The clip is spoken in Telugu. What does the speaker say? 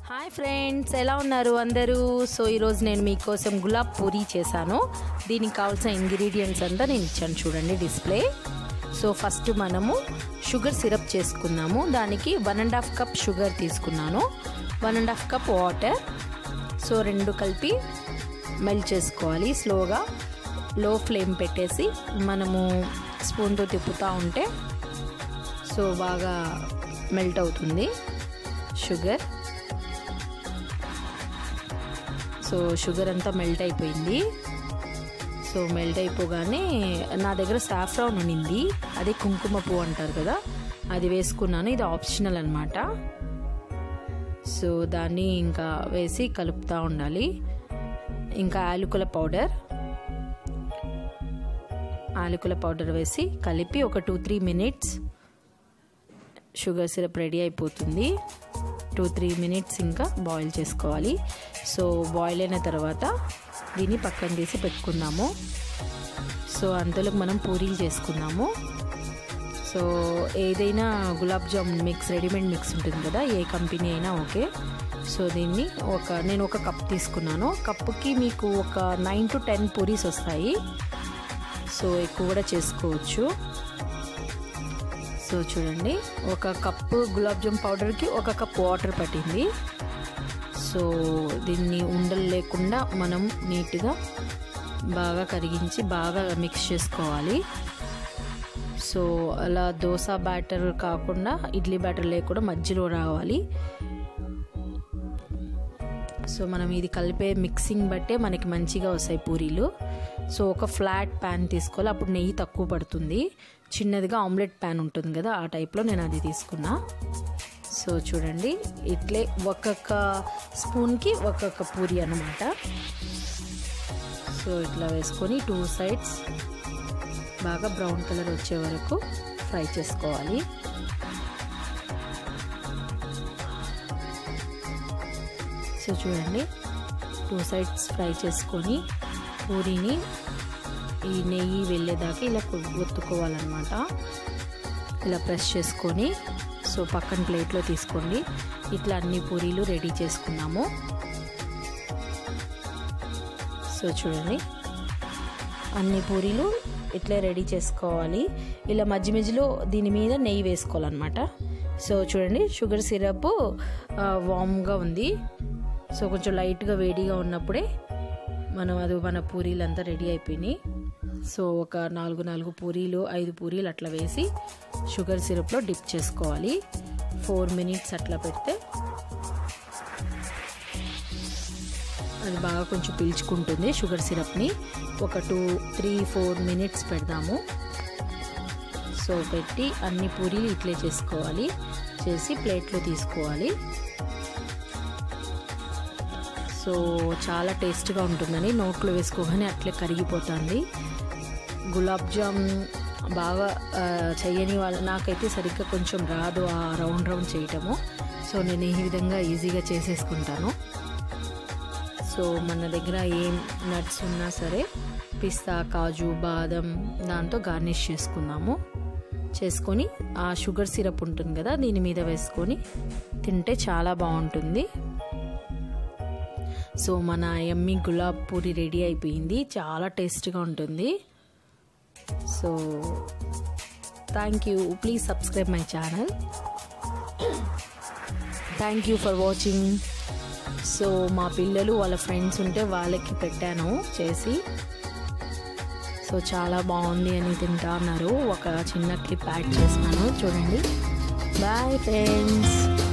హాయ్ ఫ్రెండ్స్, ఎలా ఉన్నారు అందరూ? సో ఈరోజు నేను మీకోసం గులాబ్ పూరీ చేశాను. దీనికి కావాల్సిన ఇంగ్రీడియంట్స్ అంతా నేను ఇచ్చాను చూడండి డిస్ప్లే. సో ఫస్ట్ మనము షుగర్ సిరప్ చేసుకున్నాము. దానికి 1.5 కప్ షుగర్ తీసుకున్నాను, 1.5 కప్ వాటర్. సో రెండు కలిపి మెల్ట్ చేసుకోవాలి స్లోగా. లో ఫ్లేమ్ పెట్టేసి మనము స్పూన్తో తిప్పుతూ ఉంటే సో బాగా మెల్ట్ అవుతుంది షుగర్. సో షుగర్ అంతా మెల్ట్ అయిపోయింది. సో మెల్ట్ అయిపోగానే నా దగ్గర సాఫ్రాన్ ఉన్నింది, అదే కుంకుమ పువ్వు అంటారు కదా, అది వేసుకున్నాను. ఇది ఆప్షనల్ అన్నమాట. సో దాన్ని ఇంకా వేసి కలుపుతూ ఉండాలి. ఇంకా యాలకుల పౌడర్ వేసి కలిపి ఒక 2-3 మినిట్స్ షుగర్ సిరప్ రెడీ అయిపోతుంది. 2-3 మినిట్స్ ఇంకా బాయిల్ చేసుకోవాలి. సో బాయిల్ అయిన తర్వాత దీన్ని పక్కన తీసి పెట్టుకుందాము. సో అంతలో మనం పూరీలు చేసుకుందాము. సో ఏదైనా gulab jamun mix, readymade mix ఉంటుంది కదా, ఏ కంపెనీ అయినా ఓకే. సో దీన్ని నేను ఒక కప్ తీసుకున్నాను. కప్పుకి మీకు ఒక 9 to 10 పూరీస్ వస్తాయి. సో ఎక్కువ కూడా చేసుకోవచ్చు. సో చూడండి, ఒక కప్పు గులాబ్ జామ్ పౌడర్కి 1 కప్ వాటర్ పట్టింది. సో దీన్ని ఉండలు లేకుండా మనం నీట్గా బాగా కరిగించి బాగా మిక్స్ చేసుకోవాలి. సో అలా దోశ బ్యాటర్ కాకుండా ఇడ్లీ బ్యాటర్ లేకుండా మధ్యలో రావాలి. సో మనం ఇది కలిపే మిక్సింగ్ బట్టే మనకి మంచిగా వస్తాయి పూరీలు. సో ఒక ఫ్లాట్ ప్యాన్ తీసుకోవాలి, అప్పుడు నెయ్యి తక్కువ పడుతుంది. చిన్నదిగా ఆమ్లెట్ ప్యాన్ ఉంటుంది కదా, ఆ టైప్లో నేను అది తీసుకున్నా. సో చూడండి, ఇట్లే ఒక్కొక్క స్పూన్కి ఒక్కొక్క పూరి అన్నమాట. సో ఇట్లా వేసుకొని 2 sides బాగా బ్రౌన్ కలర్ వచ్చే వరకు ఫ్రై చేసుకోవాలి. సో చూడండి, 2 sides ఫ్రై చేసుకొని పూరీని ఈ నెయ్యి వెళ్ళేదాకా ఇలా ఒత్తుకోవాలన్నమాట. ఇలా ప్రెస్ చేసుకొని సో పక్కన ప్లేట్లో తీసుకోండి. ఇట్లా అన్ని పూరీలు రెడీ చేసుకున్నాము. సో చూడండి, అన్ని పూరీలు ఇట్లా రెడీ చేసుకోవాలి. ఇలా మధ్యలో దీని మీద నెయ్యి వేసుకోవాలన్నమాట. సో చూడండి, షుగర్ సిరప్ వామ్గా ఉంది. సో కొంచెం లైట్గా వేడిగా ఉన్నప్పుడే మన పూరీలు అంతా రెడీ అయిపోయినాయి. సో ఒక 4 పూరీలు 5 పూరీలు అట్లా వేసి షుగర్ సిరప్లో డిప్ చేసుకోవాలి. 4 minutes అట్లా పెడితే అది బాగా కొంచెం పీల్చుకుంటుంది షుగర్ సిరప్ని. ఒక 2-3-4 minutes పెడదాము. సో పెట్టి అన్ని పూరీలు ఇట్లే చేసుకోవాలి. చేసి ప్లేట్లో తీసుకోవాలి. సో చాలా టేస్ట్గా ఉంటుందని నోట్లో వేసుకోగానే అట్లే కరిగిపోతుంది. గులాబ్ జామ్ బాగా చేయని వాళ్ళు, నాకైతే సరిగ్గా కొంచెం రాదు ఆ రౌండ్ చేయటము. సో నేను ఈ విధంగా ఈజీగా చేసేసుకుంటాను. సో మన దగ్గర ఏం నట్స్ ఉన్నా సరే, పిస్తా, కాజు, బాదం దాంతో గార్నిష్ చేసుకొని ఆ షుగర్ సిరప్ ఉంటుంది కదా, దీని మీద వేసుకొని తింటే చాలా బాగుంటుంది. సో మన యమ్మీ గులాబ్ పూరి రెడీ అయిపోయింది. చాలా టేస్ట్గా ఉంటుంది. So thank you. Please subscribe my channel. Thank you for watching. So మా పిల్లలు వాళ్ళ ఫ్రెండ్స్ ఉంటే వాళ్ళకి పెట్టాను చేసి. సో చాలా బాగుంది అని తింటా అన్నారు. ఒక చిన్న క్లిప్ యాడ్ చేస్తున్నాను చూడండి. Bye friends.